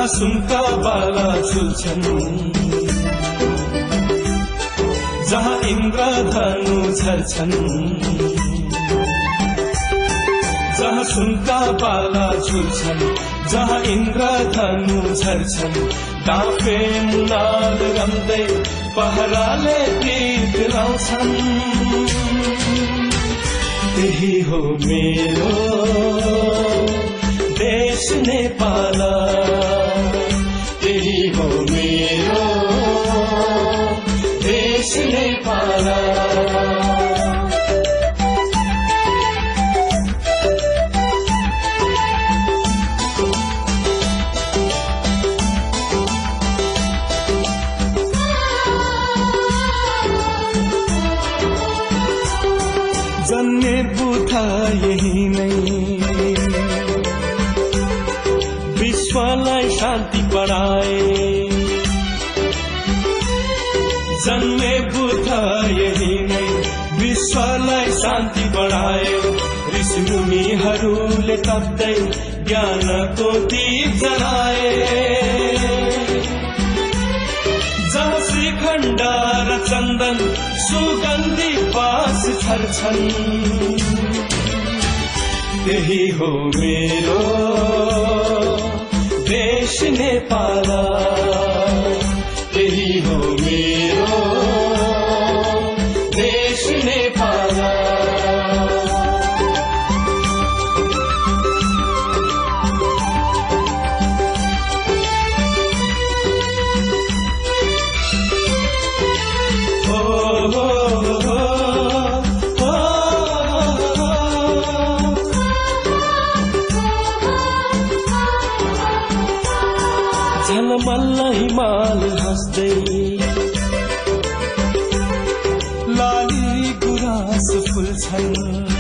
जहाँ सुनका बाला झुल्छन्, जहाँ इन्द्रधनु झर्छन्, जहाँ सुनका बाला झुल्छन्, जहाँ इन्द्रधनु झर्छन्, डाँफे मुनाल रम्दै पहराले गीत गाउँछन्। त्यही हो मेरो देश नेपाल, त्यही हो मेरो देश नेपाल। जन्मे बुधा यही नै, विश्वलाई शान्ति पढाए। जन्मे बुधा यही नै, विश्वलाई शान्ति पढायो। ऋषि मुनिहरूले तप्दै ज्ञानको दीप जलाए। जहाँ श्रीखण्ड र चन्दन सुगन्धी बास छर्छन्, त्यही हो मेरो देश नेपाल, त्यही हो मेरो देश नेपाल। झलमल्ल हिमाल हाँस्दै, लाली गुराँस फुल्छन्।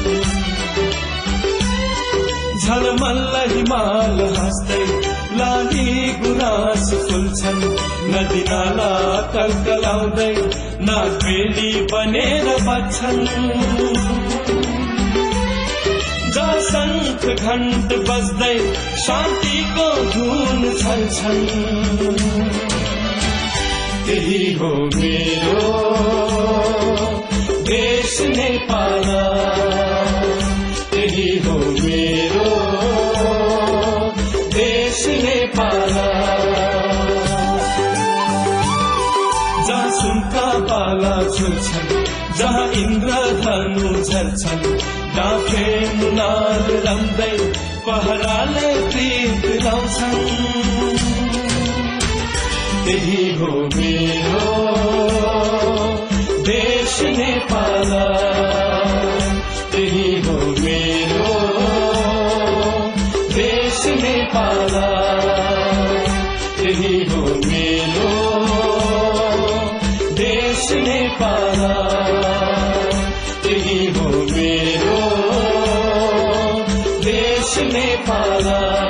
झलमल्ल हिमाल हाँस्दै, लाली गुराँस फुल्छन्। नदी नाला कलकलाउँदै नागबेली बनेर बज्छन्। जहाँ शंख घण्ट बज्दै शान्तिको धुन छल्छन्, त्यही हो मेरो देश नेपाल, त्यही हो मेरो देश नेपाल। जहाँ सुनका बाला झुल्छन्, जहाँ इन्द्रधनु झर्छन्, डाँफे मुनाल रम्दै पहराले गीत गाउँछन्। त्यही हो मेरो देश नेपाल, त्यही हो मेरो देश नेपाल, त्यही हो मेरो देश नेपाल, त्यही हो मेरो देश नेपाल।